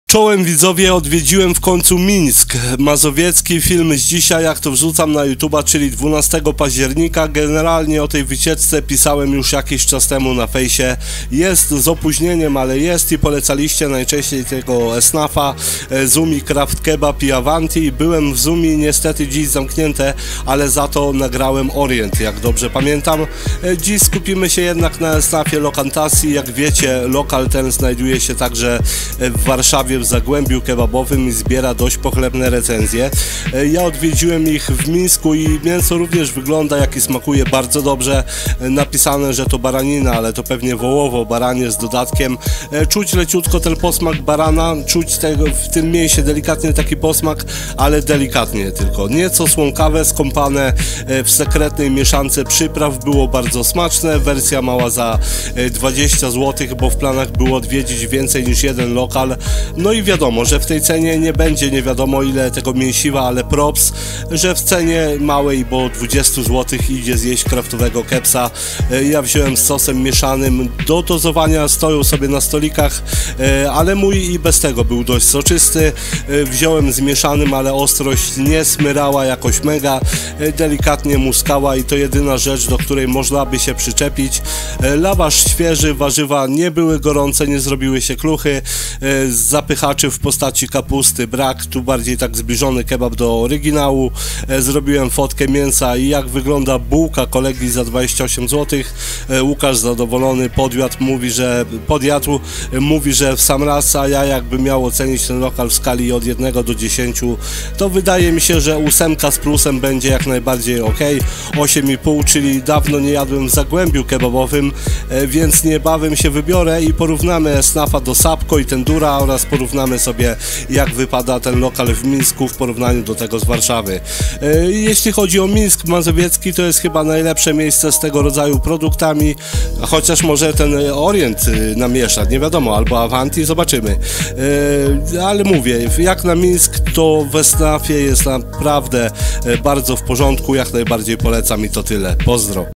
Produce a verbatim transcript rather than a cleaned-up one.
Czołem widzowie, odwiedziłem w końcu Mińsk Mazowiecki. Film z dzisiaj, jak to wrzucam na YouTube'a, czyli dwunastego października. Generalnie o tej wycieczce pisałem już jakiś czas temu na fejsie. Jest z opóźnieniem, ale jest i polecaliście najczęściej tego esnafa, Zumi, Kraft Kebab i Avanti. Byłem w Zumi, niestety dziś zamknięte, ale za to nagrałem Orient, jak dobrze pamiętam. Dziś skupimy się jednak na esnafie Lokantasi. Jak wiecie, lokal ten znajduje się także w Warszawie, w Zagłębiu Kebabowym i zbiera dość pochlebne recenzje. Ja odwiedziłem ich w Mińsku i mięso również wygląda, jak i smakuje bardzo dobrze. Napisane, że to baranina, ale to pewnie wołowo, baranie z dodatkiem. Czuć leciutko ten posmak barana, czuć tego, w tym mięsie delikatnie taki posmak, ale delikatnie tylko. Nieco słonkawe, skąpane w sekretnej mieszance przypraw, było bardzo smaczne. Wersja mała za dwadzieścia złotych, bo w planach było odwiedzić więcej niż jeden lokal. No i wiadomo, że w tej cenie nie będzie nie wiadomo ile tego mięsiwa, ale props, że w cenie małej, bo dwadzieścia złotych idzie zjeść kraftowego kepsa. Ja wziąłem z sosem mieszanym, do dozowania stoją sobie na stolikach, ale mój i bez tego był dość soczysty. Wziąłem z mieszanym, ale ostrość nie smyrała jakoś mega, delikatnie muskała i to jedyna rzecz, do której można by się przyczepić. Lawasz świeży, warzywa nie były gorące, nie zrobiły się kluchy. Zapychaczy w postaci kapusty brak, tu bardziej tak zbliżony kebab do oryginału. Zrobiłem fotkę mięsa i jak wygląda bułka kolegi za dwadzieścia osiem złotych. Łukasz zadowolony, podjadł, mówi, że podjadł, mówi, że w sam raz, a ja jakby miał ocenić ten lokal w skali od jednego do dziesięciu, to wydaje mi się, że ósemka z plusem będzie jak najbardziej ok. osiem i pół, czyli dawno nie jadłem w Zagłębiu Kebabowym, więc niebawem się wybiorę i porównamy esnafa do Sapko i Tendura oraz porównamy sobie, jak wypada ten lokal w Mińsku w porównaniu do tego z Warszawy. Jeśli chodzi o Mińsk Mazowiecki, to jest chyba najlepsze miejsce z tego rodzaju produktami, chociaż może ten Orient namieszać, nie wiadomo, albo Avanti, zobaczymy. Ale mówię, jak na Mińsk, to w esnafie jest naprawdę bardzo w porządku, jak najbardziej polecam i to tyle. Pozdro.